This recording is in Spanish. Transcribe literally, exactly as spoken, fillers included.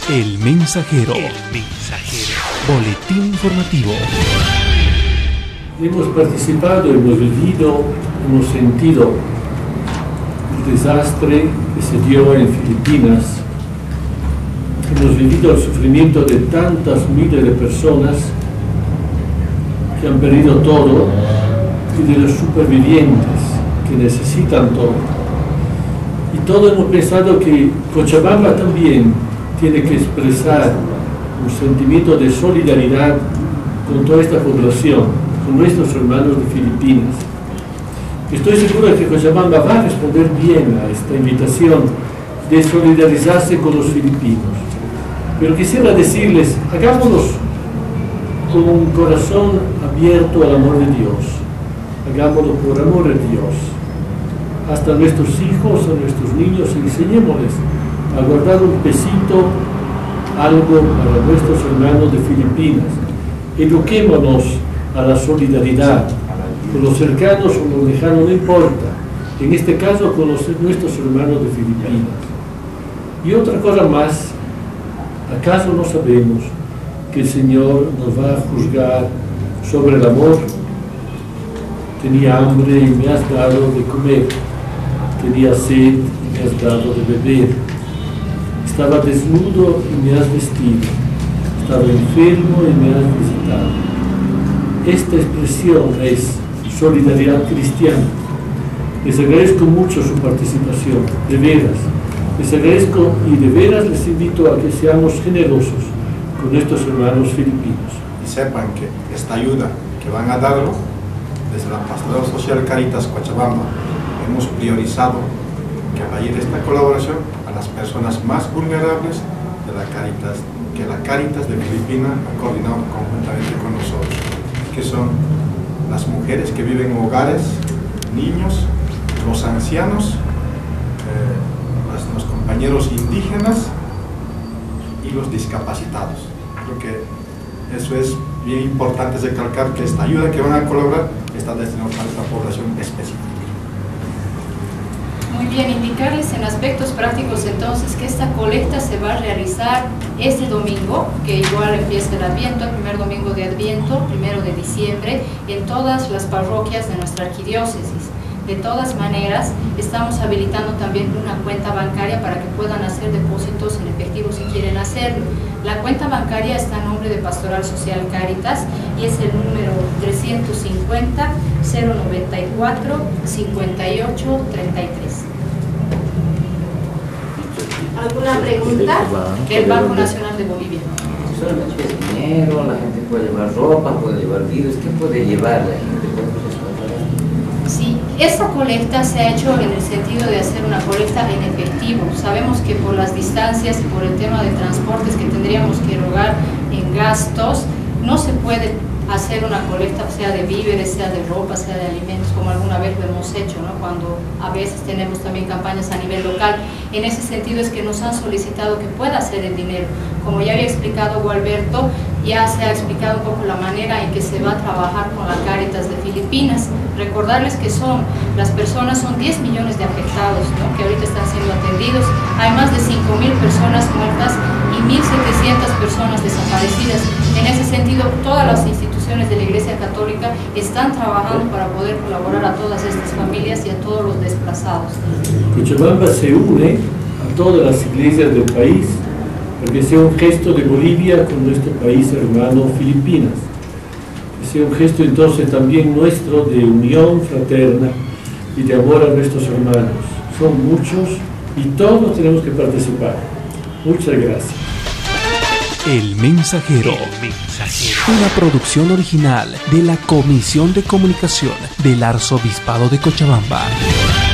El Mensajero. El Mensajero. Boletín informativo. Hemos participado, hemos vivido, hemos sentido el desastre que se dio en Filipinas. Hemos vivido el sufrimiento de tantas miles de personas que han perdido todo y de los supervivientes que necesitan todo. Y todos hemos pensado que Cochabamba también tiene que expresar un sentimiento de solidaridad con toda esta población, con nuestros hermanos de Filipinas. Estoy seguro de que Cochabamba va a responder bien a esta invitación de solidarizarse con los filipinos. Pero quisiera decirles, hagámoslo con un corazón abierto al amor de Dios. Hagámoslo por amor de Dios. Hasta a nuestros hijos, a nuestros niños, enseñémosles a guardar un pesito, algo para nuestros hermanos de Filipinas. Eduquémonos a la solidaridad, con los cercanos o los lejanos, no importa. En este caso, con los, nuestros hermanos de Filipinas. Y otra cosa más, ¿acaso no sabemos que el Señor nos va a juzgar sobre el amor? Tenía hambre y me has dado de comer. Tenía sed y me has dado de beber. Estaba desnudo y me has vestido. Estaba enfermo y me has visitado. Esta expresión es solidaridad cristiana. Les agradezco mucho su participación, de veras. Les agradezco y de veras les invito a que seamos generosos con nuestros hermanos filipinos. Y sepan que esta ayuda que van a darlo, desde la Pastoral Social Cáritas Cochabamba, hemos priorizado que va a ir esta colaboración a las personas más vulnerables de la Cáritas, que la Cáritas de Filipinas ha coordinado conjuntamente con nosotros, que son las mujeres que viven en hogares, niños, los ancianos, eh, los compañeros indígenas y los discapacitados. Creo que eso es bien importante recalcar, que esta ayuda que van a colaborar está destinada a esta población específica. Muy bien, indicarles en aspectos prácticos entonces que esta colecta se va a realizar este domingo, que igual empieza el Adviento, el primer domingo de Adviento, primero de diciembre, en todas las parroquias de nuestra arquidiócesis. De todas maneras, estamos habilitando también una cuenta bancaria para que puedan hacer depósitos en efectivo si quieren hacerlo. La cuenta bancaria está a nombre de Pastoral Social Cáritas y es el número trescientos cincuenta, cero noventa y cuatro, cincuenta y ocho, treinta y tres. ¿Alguna pregunta? Del Banco Nacional de Bolivia. Solamente es dinero, la gente puede llevar ropa, puede llevar víveres, ¿qué puede llevar la gente? Sí, esta colecta se ha hecho en el sentido de hacer una colecta en efectivo. Sabemos que por las distancias y por el tema de transportes que tendríamos que erogar en gastos, no se puede hacer una colecta, sea de víveres, sea de ropa, sea de alimentos, como alguna vez lo hemos hecho, ¿no? Cuando a veces tenemos también campañas a nivel local. En ese sentido es que nos han solicitado que pueda hacer el dinero. Como ya había explicado Gualberto, ya se ha explicado un poco la manera en que se va a trabajar con la Cáritas de Filipinas. Recordarles que son, las personas, son diez millones de afectados, ¿no?, que ahorita están siendo atendidos. Hay más de cinco mil personas muertas y mil setecientas personas desaparecidas. En ese sentido, todas las instituciones de la Iglesia Católica están trabajando para poder colaborar a todas estas familias y a todos los desplazados. Cochabamba se une a todas las iglesias del país para que sea un gesto de Bolivia con nuestro país hermano Filipinas. Que sea un gesto entonces también nuestro de unión fraterna y de amor a nuestros hermanos. Son muchos y todos tenemos que participar. Muchas gracias. El Mensajero. El Mensajero. Una producción original de la Comisión de Comunicación del Arzobispado de Cochabamba.